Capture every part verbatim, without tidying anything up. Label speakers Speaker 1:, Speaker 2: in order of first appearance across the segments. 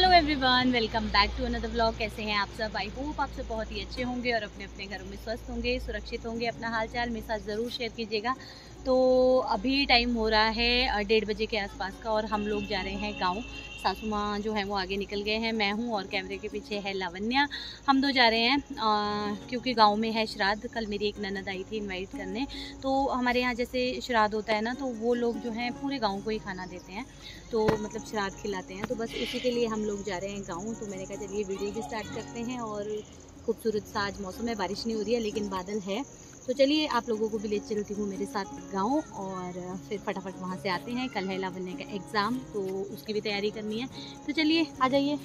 Speaker 1: Hello everyone, welcome back to another vlog. कैसे हैं आप सब? आई होप आप सब बहुत ही अच्छे होंगे और अपने अपने घरों में स्वस्थ होंगे, सुरक्षित होंगे। अपना हाल चाल मेरे साथ ज़रूर शेयर कीजिएगा। तो अभी टाइम हो रहा है डेढ़ बजे के आसपास का और हम लोग जा रहे हैं गांव। सासू माँ जो है वो आगे निकल गए हैं, मैं हूँ और कैमरे के पीछे है लावण्या। हम दो जा रहे हैं आ, क्योंकि गांव में है श्राद्ध। कल मेरी एक ननद आई थी इनवाइट करने। तो हमारे यहाँ जैसे श्राद्ध होता है ना, तो वो लोग जो हैं पूरे गांव को ही खाना देते हैं, तो मतलब श्राद्ध खिलाते हैं। तो बस उसी के लिए हम लोग जा रहे हैं गाँव। तो मैंने कहा चलिए वीडियो भी स्टार्ट करते हैं। और खूबसूरत सा आज मौसम है, बारिश नहीं हो रही है लेकिन बादल है। तो चलिए आप लोगों को भी ले चलती हूँ मेरे साथ गांव और फिर फटाफट वहाँ से आते हैं। कल है लावण्य का एग्ज़ाम, तो उसकी भी तैयारी करनी है। तो चलिए आ जाइए।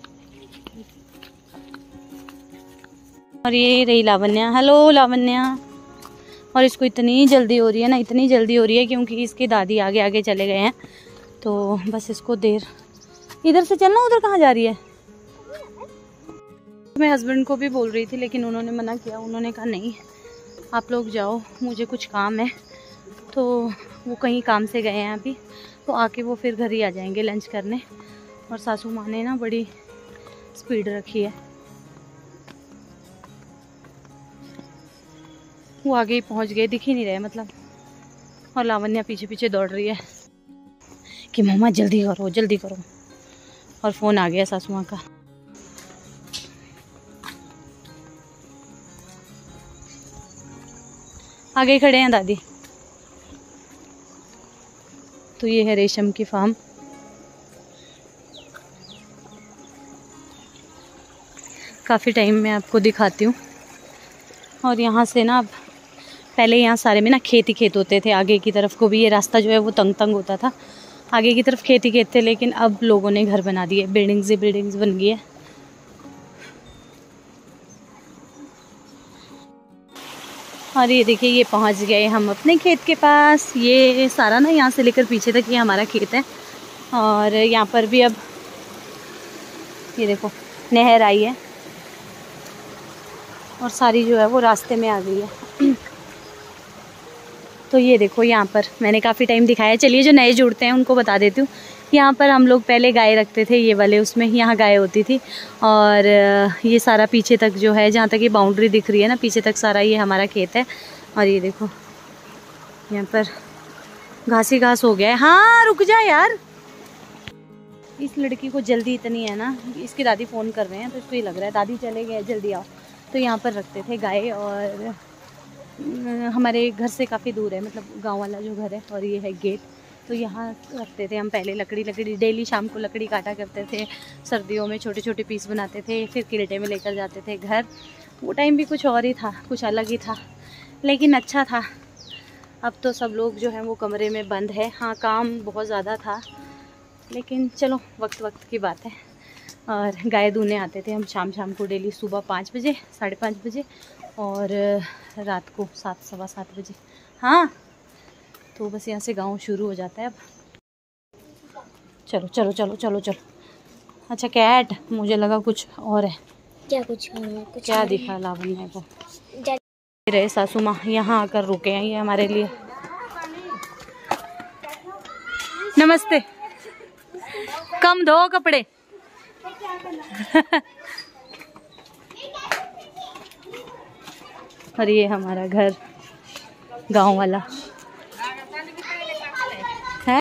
Speaker 1: और ये रही लावण्या। हेलो लावण्या। और इसको इतनी जल्दी हो रही है ना, इतनी जल्दी हो रही है क्योंकि इसकी दादी आगे आगे चले गए हैं, तो बस इसको देर। इधर से चलना, उधर कहाँ जा रही है? मैं हस्बैंड को भी बोल रही थी लेकिन उन्होंने मना किया। उन्होंने कहा नहीं आप लोग जाओ, मुझे कुछ काम है। तो वो कहीं काम से गए हैं अभी, तो आके वो फिर घर ही आ जाएंगे लंच करने। और सासू माँ ने ना बड़ी स्पीड रखी है, वो आगे ही पहुँच गए, दिख ही नहीं रहे मतलब। और लावण्या पीछे पीछे दौड़ रही है कि मम्मा जल्दी करो जल्दी करो। और फ़ोन आ गया सासू माँ का। आगे खड़े हैं दादी। तो ये है रेशम की फार्म। काफ़ी टाइम में आपको दिखाती हूँ। और यहाँ से ना अब, पहले यहाँ सारे में ना खेत ही खेत होते थे। आगे की तरफ को भी ये रास्ता जो है वो तंग तंग होता था, आगे की तरफ खेत ही खेत थे। लेकिन अब लोगों ने घर बना दिए, बिल्डिंग्स ही बिल्डिंग्स बन गई है। और ये देखिए ये पहुंच गए हम अपने खेत के पास। ये सारा ना यहाँ से लेकर पीछे तक ये हमारा खेत है। और यहाँ पर भी अब ये देखो नहर आई है और सारी जो है वो रास्ते में आ गई है। तो ये देखो यहाँ पर मैंने काफ़ी टाइम दिखाया। चलिए जो नए जुड़ते हैं उनको बता देती हूँ। यहाँ पर हम लोग पहले गाय रखते थे, ये वाले उसमें यहाँ गाय होती थी। और ये सारा पीछे तक जो है, जहाँ तक ये बाउंड्री दिख रही है ना, पीछे तक सारा ये हमारा खेत है। और ये देखो यहाँ पर घास ही घास हो गया है। हाँ रुक जा यार, इस लड़की को जल्दी इतनी है ना। इसकी दादी फ़ोन कर रहे हैं तो इसको ये लग रहा है दादी चले गए जल्दी आओ। तो यहाँ पर रखते थे गाय और हमारे घर से काफ़ी दूर है, मतलब गांव वाला जो घर है। और ये है गेट। तो यहाँ रखते थे हम पहले लकड़ी लकड़ी डेली शाम को लकड़ी काटा करते थे। सर्दियों में छोटे छोटे पीस बनाते थे, फिर किलेटे में लेकर जाते थे घर। वो टाइम भी कुछ और ही था, कुछ अलग ही था, लेकिन अच्छा था। अब तो सब लोग जो हैं वो कमरे में बंद है। हाँ काम बहुत ज़्यादा था, लेकिन चलो वक्त वक्त की बात है। और गाय दूने आते थे हम शाम शाम को डेली, सुबह पाँच बजे साढ़े पाँच बजे और रात को सात सवा सात बजे। हाँ तो बस यहाँ से गांव शुरू हो जाता है अब। चलो चलो चलो चलो चलो। अच्छा कैट, मुझे लगा कुछ और है।
Speaker 2: क्या कुछ कुछ
Speaker 1: क्या दिखा लावण्य को? रहे सासू माँ यहाँ आकर रुके हैं ये हमारे लिए। नमस्ते। कम धो कपड़े। और ये हमारा घर गांव वाला है।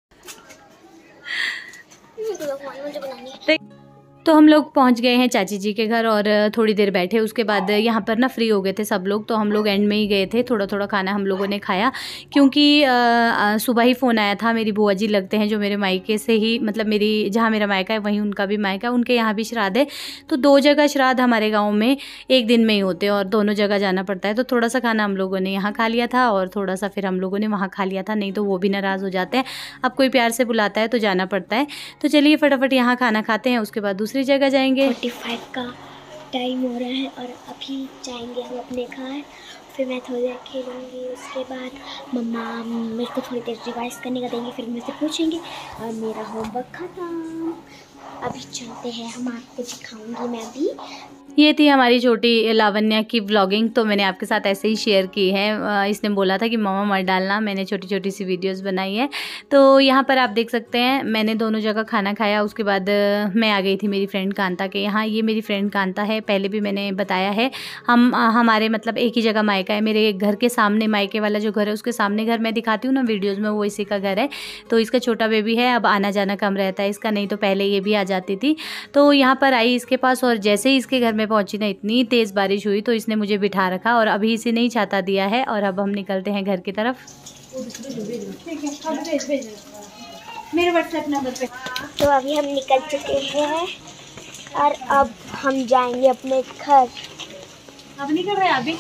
Speaker 1: तो हम लोग पहुंच गए हैं चाची जी के घर और थोड़ी देर बैठे। उसके बाद यहाँ पर ना फ्री हो गए थे सब लोग, तो हम लोग एंड में ही गए थे। थोड़ा थोड़ा खाना हम लोगों ने खाया क्योंकि सुबह ही फ़ोन आया था। मेरी बुआ जी लगते हैं जो मेरे मायके से ही, मतलब मेरी जहाँ मेरा मायका है वहीं उनका भी मायका है, उनके यहाँ भी श्राद्ध है। तो दो जगह श्राद्ध हमारे गाँव में एक दिन में ही होते हैं और दोनों जगह जाना पड़ता है। तो थोड़ा सा खाना हम लोगों ने यहाँ खा लिया था और थोड़ा सा फिर हम लोगों ने वहाँ खा लिया था, नहीं तो वो भी नाराज़ हो जाते हैं। अब कोई प्यार से बुलाता है तो जाना पड़ता है। तो चलिए फटाफट यहाँ खाना खाते हैं, उसके बाद दूसरी जगह जाएंगे।
Speaker 2: फोर्टी फाइव का टाइम हो रहा है और अभी जाएंगे हम अपने घर। फिर मैं थोड़ी देर खेलूँगी, उसके बाद मम्मा मेरे को थोड़ी देर रिवाइज करने का देंगे, फिर मुझसे पूछेंगे और मेरा होमवर्क खत्म। अभी चलते हैं, हम आपको दिखाऊंगी मैं भी।
Speaker 1: ये थी हमारी छोटी लावण्या की व्लॉगिंग, तो मैंने आपके साथ ऐसे ही शेयर की है। इसने बोला था कि मम्मा मत डालना, मैंने छोटी छोटी सी वीडियोस बनाई है। तो यहाँ पर आप देख सकते हैं मैंने दोनों जगह खाना खाया। उसके बाद मैं आ गई थी मेरी फ्रेंड कांता के यहाँ। ये मेरी फ्रेंड कांता है, पहले भी मैंने बताया है। हम हमारे मतलब एक ही जगह मायका है। मेरे घर के सामने मायके वाला जो घर है उसके सामने घर मैं दिखाती हूँ ना वीडियोज़ में, वो इसी का घर है। तो इसका छोटा बेबी है, अब आना जाना कम रहता है इसका, नहीं तो पहले ये भी आ जाती थी। तो यहाँ पर आई इसके पास, और जैसे ही इसके घर में पहुंची ना इतनी तेज़ बारिश हुई तो इसने मुझे बिठा रखा और अभी इसे नहीं छाता दिया है। और अब हम निकलते हैं घर की तरफ। मेरे व्हाट्सएप नंबर पे।
Speaker 2: तो अभी हम निकल चुके हैं और अब हम जाएंगे अपने घर।
Speaker 1: अब निकल रहे हैं अभी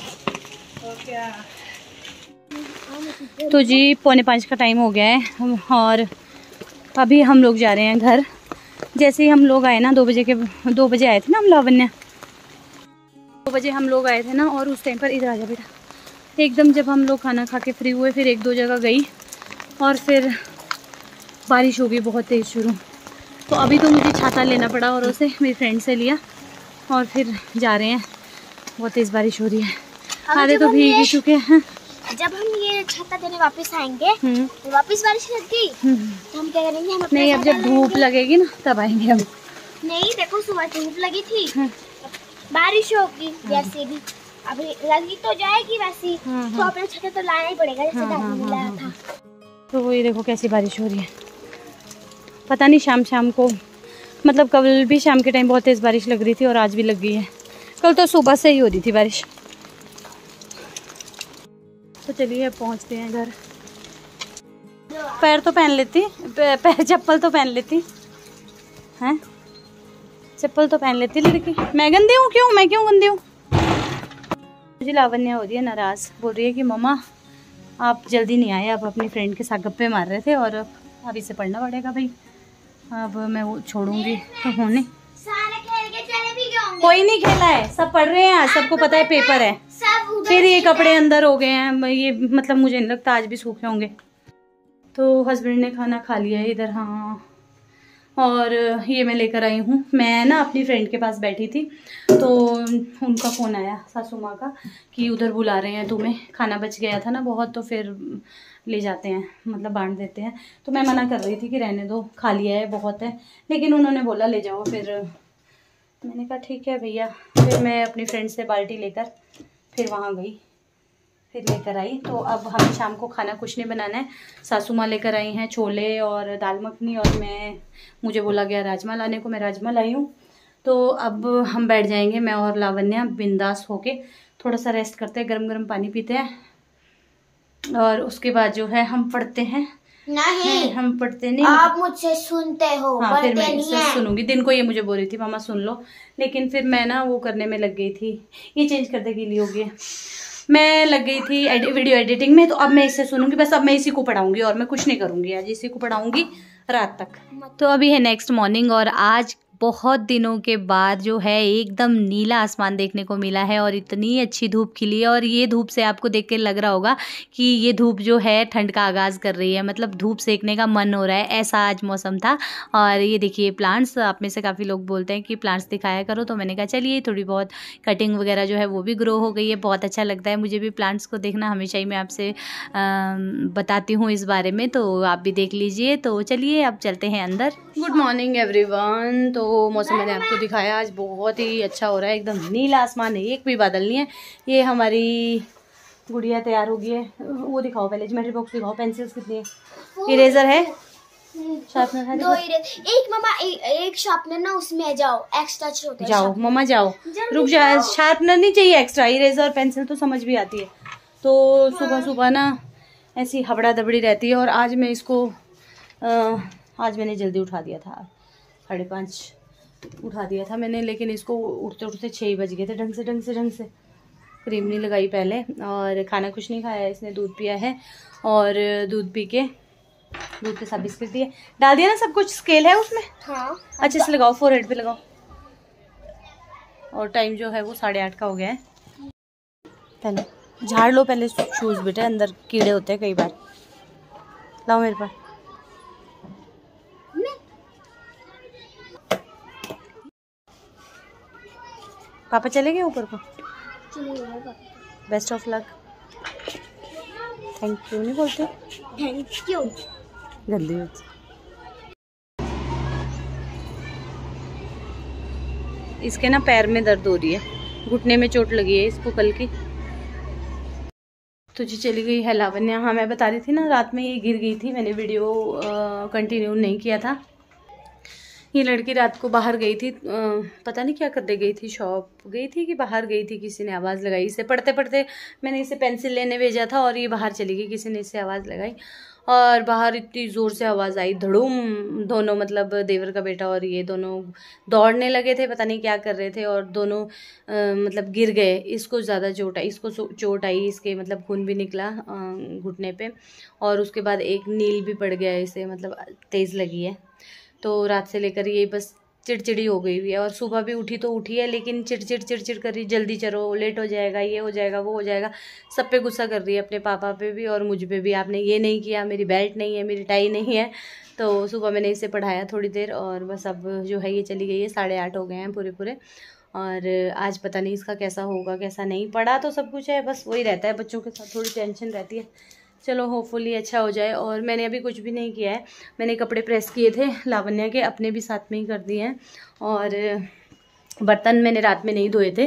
Speaker 1: तो जी पौने पाँच का टाइम हो गया है और अभी हम लोग जा रहे हैं घर। जैसे ही हम लोग आए ना, दो बजे के दो बजे आए थे ना हम लावण्या, दो बजे हम लोग आए थे ना, और उस टाइम पर इधर आ जा बेटा, एकदम जब हम लोग खाना खा के फ्री हुए फिर एक दो जगह गई और फिर बारिश हो गई बहुत तेज़ शुरू। तो अभी तो मुझे छाता लेना पड़ा और उसे मेरी फ्रेंड से लिया और फिर जा रहे हैं। बहुत तेज़ बारिश हो रही है, आधे तो भीग ही चुके हैं।
Speaker 2: जब हम ये छाता देने वापस आएंगे तो वापस बारिश लग गई तो हम क्या करेंगे? हम
Speaker 1: नहीं, अब जब धूप लगेगी ना तब आएंगे हम।
Speaker 2: नहीं देखो, सुबह धूप लगी थी, बारिश होगी जैसे भी, अभी लगी तो जाएगी वैसी, तो अपना छाता तो लाना ही पड़ेगा जैसे दादी ने लाया था।
Speaker 1: तो वही देखो कैसी बारिश हो रही है। पता नहीं शाम शाम को, मतलब कल भी शाम के टाइम बहुत तेज़ बारिश लग रही थी और आज भी लग गई है। कल तो सुबह से ही हो रही थी बारिश। तो चलिए अब पहुंचते हैं घर। पैर तो पहन लेती, पैर चप्पल तो पहन लेती हैं, चप्पल तो पहन लेती लड़की। मैं गंदी हूँ क्यों? मैं क्यों गंदी हूँ? मुझे लावण्या हो रही है नाराज़, बोल रही है कि मम्मा आप जल्दी नहीं आए, आप अपनी फ्रेंड के साथ गप्पे मार रहे थे और अब इसे पढ़ना पड़ेगा भाई। अब मैं वो छोड़ूंगी तो होने कोई नहीं खेला है, सब पढ़ रहे हैं आज, सबको पता है पेपर है। फिर ये कपड़े अंदर हो गए हैं, ये मतलब मुझे नहीं लगता आज भी सूखे होंगे। तो हस्बैंड ने खाना खा लिया है इधर, हाँ। और ये मैं लेकर आई हूँ। मैं ना अपनी फ्रेंड के पास बैठी थी तो उनका फ़ोन आया सासू माँ का कि उधर बुला रहे हैं तुम्हें, खाना बच गया था ना बहुत, तो फिर ले जाते हैं, मतलब बांट देते हैं। तो मैं मना कर रही थी कि रहने दो, खा लिया है बहुत है, लेकिन उन्होंने बोला ले जाओ। फिर मैंने कहा ठीक है भैया। फिर मैं अपनी फ्रेंड से बाल्टी लेकर फिर वहाँ गई, फिर लेकर आई। तो अब हमें शाम को खाना कुछ नहीं बनाना है। सासू माँ लेकर आई हैं छोले और दाल मखनी, और मैं मुझे बोला गया राजमा लाने को, मैं राजमा लाई हूँ। तो अब हम बैठ जाएंगे, मैं और लावण्या बिंदास होके थोड़ा सा रेस्ट करते हैं, गरम गरम पानी पीते हैं और उसके बाद जो है हम पढ़ते हैं। नहीं हम पढ़ते नहीं,
Speaker 2: आप मुझसे सुनते हो।
Speaker 1: हाँ फिर मैं इससे सुनूंगी। दिन को ये मुझे बोल रही थी मामा सुन लो, लेकिन फिर मैं ना वो करने में लग गई थी, ये चेंज करने के लिए हो गया, मैं लग गई थी एडि, वीडियो एडिटिंग में। तो अब मैं इससे सुनूंगी बस, अब मैं इसी को पढ़ाऊंगी और मैं कुछ नहीं करूंगी, आज इसी को पढ़ाऊंगी रात तक। तो अभी है नेक्स्ट मॉर्निंग और आज बहुत दिनों के बाद जो है एकदम नीला आसमान देखने को मिला है और इतनी अच्छी धूप खिली है। और ये धूप से आपको देख के लग रहा होगा कि ये धूप जो है ठंड का आगाज़ कर रही है, मतलब धूप सेकने का मन हो रहा है, ऐसा आज मौसम था। और ये देखिए प्लांट्स, आप में से काफ़ी लोग बोलते हैं कि प्लांट्स दिखाया करो, तो मैंने कहा चलिए थोड़ी बहुत कटिंग वगैरह जो है वो भी ग्रो हो गई है। बहुत अच्छा लगता है मुझे भी प्लांट्स को देखना, हमेशा ही मैं आपसे बताती हूँ इस बारे में, तो आप भी देख लीजिए। तो चलिए अब चलते हैं अंदर। Good morning everyone. तो मौसम मैंने आपको दिखाया, आज बहुत ही अच्छा हो रहा है, एकदम नीला आसमान है, एक भी बादल नहीं है। ये हमारी गुड़िया तैयार हो गई है, वो दिखाओ पहले, ज्योमेट्री बॉक्स दिखाओ, पेंसिल्स कितनी है, इरेजर है, शार्पनर है,
Speaker 2: दो इरेजर, एक मम्मा ए, एक शार्पनर ना उसमें जाओ, एक्स्ट्रा छोटे
Speaker 1: जाओ मम्मा जाओ, रुक जा, शार्पनर नहीं चाहिए एक्स्ट्रा, इरेजर और पेंसिल तो समझ भी आती है। तो सुबह सुबह ना ऐसी हबड़ा दबड़ी रहती है और आज मैं इसको आ, आज मैंने जल्दी उठा दिया था, साढ़े पाँच उठा दिया था मैंने, लेकिन इसको उठते उठते छः ही बज गए थे। ढंग से ढंग से ढंग से क्रीम नहीं लगाई पहले, और खाना कुछ नहीं खाया, इसने दूध पिया है और दूध पी के दूध के साथ बिस्किट दिए, डाल दिया ना सब कुछ। स्केल है उसमें,
Speaker 2: हाँ
Speaker 1: अच्छे से लगाओ, फोरहेड पे लगाओ। और टाइम जो है वो साढ़े आठ का हो गया है। पहले झाड़ लो, पहले शूज़ बेटे, अंदर कीड़े होते हैं कई बार। लाओ मेरे पास। पापा चले गए ऊपर को?
Speaker 2: चले गए पापा।
Speaker 1: Best of luck. Thank you नहीं बोलते?
Speaker 2: Thank you.
Speaker 1: गंदी होती। इसके ना पैर में दर्द हो रही है, घुटने में चोट लगी है इसको कल की। तो जी चली गई है लावण्या। हाँ मैं बता रही थी ना, रात में ये गिर गई थी, मैंने वीडियो कंटिन्यू नहीं किया था। ये लड़की रात को बाहर गई थी, आ, पता नहीं क्या करने गई थी, शॉप गई थी कि बाहर गई थी, किसी ने आवाज़ लगाई इसे। पढ़ते पढ़ते मैंने इसे पेंसिल लेने भेजा था और ये बाहर चली गई, किसी ने इसे आवाज़ लगाई और बाहर इतनी ज़ोर से आवाज़ आई, धड़ूम। दोनों मतलब देवर का बेटा और ये दोनों दौड़ने लगे थे, पता नहीं क्या कर रहे थे, और दोनों आ, मतलब गिर गए। इसको ज़्यादा चोट आई, इसको चोट आई, इसके मतलब खून भी निकला घुटने पे, और उसके बाद एक नील भी पड़ गया इसे, मतलब तेज़ लगी है। तो रात से लेकर ये बस चिड़चिड़ी हो गई हुई है, और सुबह भी उठी तो उठी है लेकिन चिड़चिड़ चिड़चिड़ कर रही, जल्दी चलो, लेट हो जाएगा, ये हो जाएगा, वो हो जाएगा, सब पे गुस्सा कर रही है, अपने पापा पे भी और मुझ पे भी। आपने ये नहीं किया, मेरी बेल्ट नहीं है, मेरी टाई नहीं है। तो सुबह मैंने इसे पढ़ाया थोड़ी देर, और बस अब जो है ये चली गई है। साढ़े आठ हो गए हैं पूरे पूरे, और आज पता नहीं इसका कैसा होगा कैसा नहीं। पढ़ा तो सब कुछ है, बस वही रहता है बच्चों के साथ, थोड़ी टेंशन रहती है। चलो होपफुली अच्छा हो जाए। और मैंने अभी कुछ भी नहीं किया है, मैंने कपड़े प्रेस किए थे लावण्या के, अपने भी साथ में ही कर दिए हैं, और बर्तन मैंने रात में नहीं धोए थे,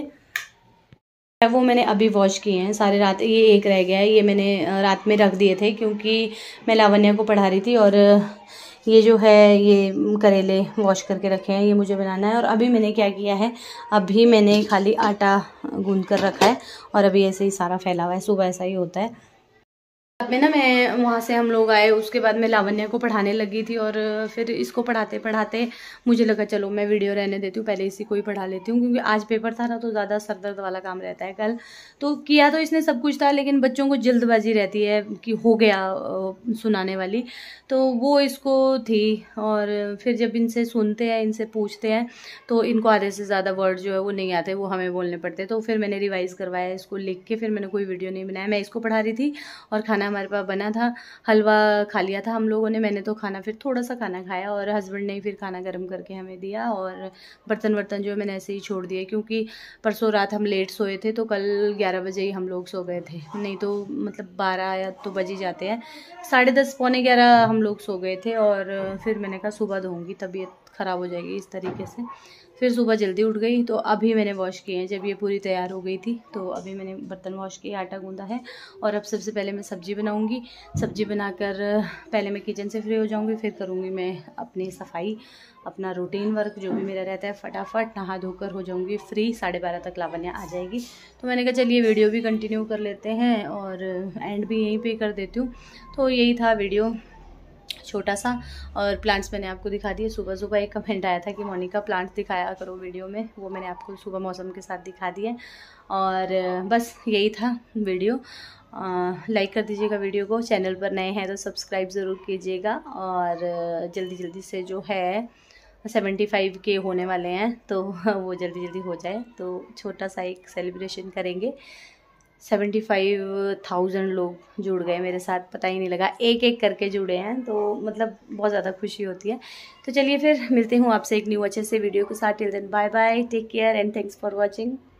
Speaker 1: वो मैंने अभी वॉश किए हैं सारे। रात ये एक रह गया है, ये मैंने रात में रख दिए थे क्योंकि मैं लावण्या को पढ़ा रही थी। और ये जो है ये करेले वॉश करके रखे हैं, ये मुझे बनाना है। और अभी मैंने क्या किया है, अभी मैंने खाली आटा गूंद कर रखा है, और अभी ऐसे ही सारा फैला हुआ है। सुबह ऐसा ही होता है। में ना मैं वहाँ से हम लोग आए, उसके बाद मैं लावण्या को पढ़ाने लगी थी, और फिर इसको पढ़ाते पढ़ाते मुझे लगा चलो मैं वीडियो रहने देती हूँ, पहले इसी को ही पढ़ा लेती हूँ, क्योंकि आज पेपर था ना तो ज़्यादा सरदर्द वाला काम रहता है। कल तो किया तो इसने सब कुछ था, लेकिन बच्चों को जल्दबाजी रहती है कि हो गया सुनाने वाली, तो वो इसको थी। और फिर जब इनसे सुनते हैं, इनसे पूछते हैं, तो इनको आधे से ज़्यादा वर्ड जो है वो नहीं आते, वो हमें बोलने पड़ते। तो फिर मैंने रिवाइज़ करवाया इसको लिख के, फिर मैंने कोई वीडियो नहीं बनाया। मैं इसको पढ़ा रही थी और खाना हमारे पास बना था, हलवा खा लिया था हम लोगों ने, मैंने तो खाना फिर थोड़ा सा खाना खाया, और हस्बैंड ने फिर खाना गर्म करके हमें दिया। और बर्तन वर्तन जो है मैंने ऐसे ही छोड़ दिए, क्योंकि परसों रात हम लेट सोए थे, तो कल ग्यारह बजे ही हम लोग सो गए थे, नहीं तो मतलब बारह या तो बज ही जाते हैं, साढ़े दस पौने ग्यारह हम लोग सो गए थे। और फिर मैंने कहा सुबह धोऊंगी, तबीयत ख़राब हो जाएगी इस तरीके से। फिर सुबह जल्दी उठ गई, तो अभी मैंने वॉश किए हैं। जब ये पूरी तैयार हो गई थी तो अभी मैंने बर्तन वॉश किए, आटा गूंदा है, और अब सबसे पहले मैं सब्ज़ी बनाऊंगी। सब्ज़ी बनाकर पहले मैं किचन से फ्री हो जाऊंगी, फिर करूंगी मैं अपनी सफाई, अपना रूटीन वर्क जो भी मेरा रहता है, फटाफट नहा धोकर हो जाऊंगी फ्री। साढ़े बारह तक लावण्या आ जाएगी, तो मैंने कहा चलिए वीडियो भी कंटिन्यू कर लेते हैं और एंड भी यहीं पे कर देती हूँ। तो यही था वीडियो छोटा सा, और प्लांट्स मैंने आपको दिखा दिए। सुबह सुबह एक कमेंट आया था कि मोनिका प्लांट्स दिखाया करो वीडियो में, वो मैंने आपको सुबह मौसम के साथ दिखा दिए। और बस यही था वीडियो। लाइक कर दीजिएगा वीडियो को, चैनल पर नए हैं तो सब्सक्राइब ज़रूर कीजिएगा, और जल्दी जल्दी से जो है सेवेंटी फाइव के होने वाले हैं, तो वो जल्दी जल्दी हो जाए तो छोटा सा एक सेलिब्रेशन करेंगे। सेवेंटी फाइव थाउजेंड लोग जुड़ गए मेरे साथ, पता ही नहीं लगा, एक एक करके जुड़े हैं, तो मतलब बहुत ज़्यादा खुशी होती है। तो चलिए फिर मिलते हूँ आपसे एक न्यू अच्छे से वीडियो के साथ। Till then bye bye, take care and thanks for watching.